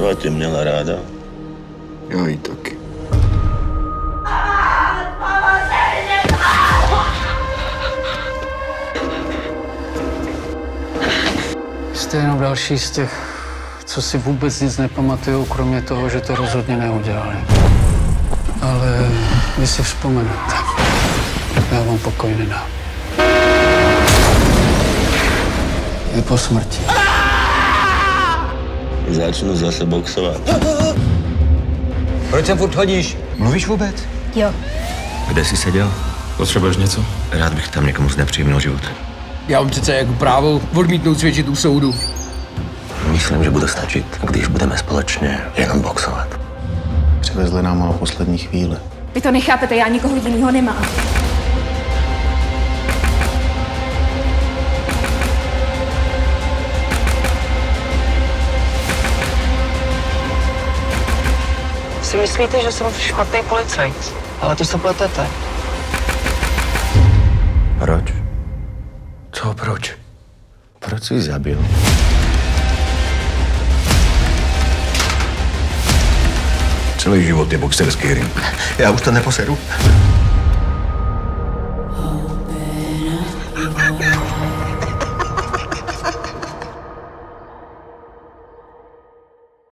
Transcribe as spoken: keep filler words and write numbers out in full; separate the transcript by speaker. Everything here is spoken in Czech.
Speaker 1: Eva tě měla ráda.
Speaker 2: Já jí taky.
Speaker 3: Jste jenom další z těch, co si vůbec nic nepamatují, kromě toho, že to rozhodně neudělali. Ale vy si vzpomenete. Já vám pokoj nedám. Je po smrti.
Speaker 1: Začnu zase boxovat.
Speaker 4: Proč sem furt chodíš? Mluvíš vůbec?
Speaker 5: Jo.
Speaker 1: Kde jsi seděl?
Speaker 4: Potřebuješ něco?
Speaker 1: Rád bych tam někomu znepříjemnil život.
Speaker 4: Já mám přece jako právo odmítnout svědčit u soudu.
Speaker 1: Myslím, že bude stačit, když budeme společně jenom boxovat.
Speaker 2: Přivezli nám ho na poslední chvíli.
Speaker 5: Vy to nechápete, já nikoho jinýho nemám.
Speaker 6: Si myslíte, že jsem špatný policajt, ale to se pletete.
Speaker 1: Proč? Co proč? Proč jsi zabil?
Speaker 2: Celý život je boxerský ring.
Speaker 1: Já už to neposedu.